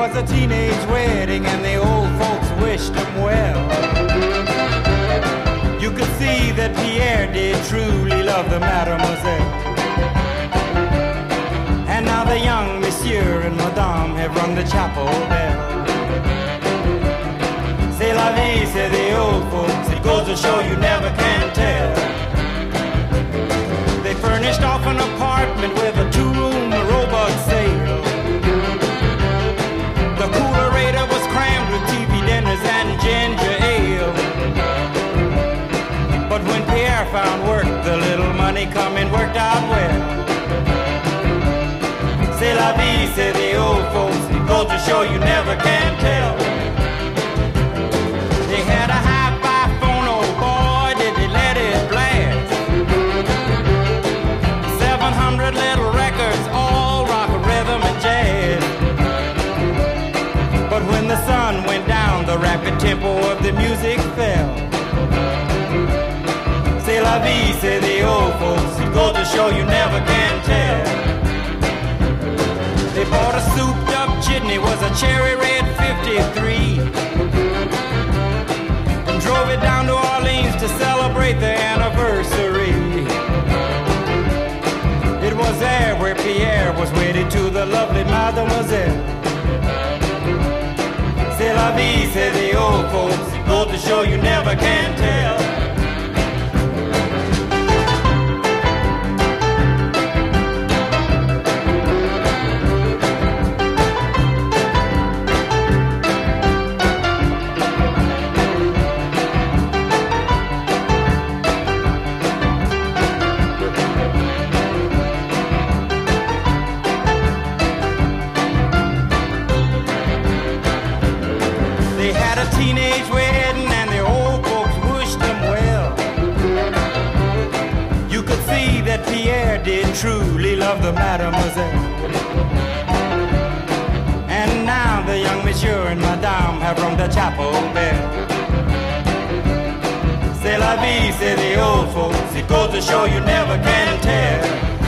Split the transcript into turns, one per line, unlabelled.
was a teenage wedding and the old folks wished him well. You could see that Pierre did truly love the mademoiselle. And now the young monsieur and madame have rung the chapel bell. C'est la vie, say the old folks, it goes to show you never can tell. They furnished off an apartment with a two-room robot sale. The coolerator was crammed with TV dinners and ginger ale. But when Pierre found work, the little money coming worked out well. C'est la vie, say the old folks, it goes to show you never can tell. They had a hi-fi phone, oh boy, did they let it blast. 700 little records, all rock, rhythm, and jazz. But when the sun went down, the rapid tempo of the music fell. C'est la vie, say the old folks, it goes to show you never can tell. They bought a souped-up jitney, was a cherry red 53, and drove it down to Orleans to celebrate their anniversary. It was there where Pierre was wedded to the lovely mademoiselle. C'est la vie, say the old folks, it goes to show you never can tell. They had a teenage wedding and the old folks wished them well. You could see that Pierre did truly love the mademoiselle. And now the young monsieur and madame have rung the chapel bell. C'est la vie, say the old folks, it goes to show you never can tell.